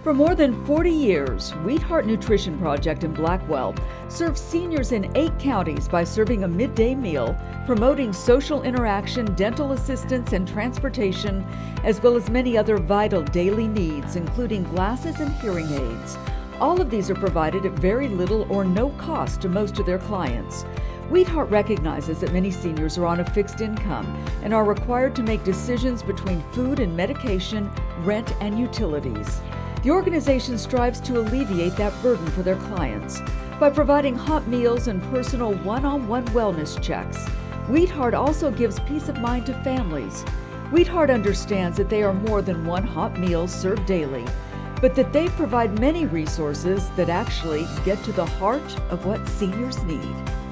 For more than 40 years, Wheatheart Nutrition Project in Blackwell serves seniors in 8 counties by serving a midday meal, promoting social interaction, dental assistance, and transportation, as well as many other vital daily needs, including glasses and hearing aids. All of these are provided at very little or no cost to most of their clients. Wheatheart recognizes that many seniors are on a fixed income and are required to make decisions between food and medication, rent, and utilities. The organization strives to alleviate that burden for their clients by providing hot meals and personal one-on-one wellness checks. Wheatheart also gives peace of mind to families. Wheatheart understands that they are more than one hot meal served daily, but that they provide many resources that actually get to the heart of what seniors need.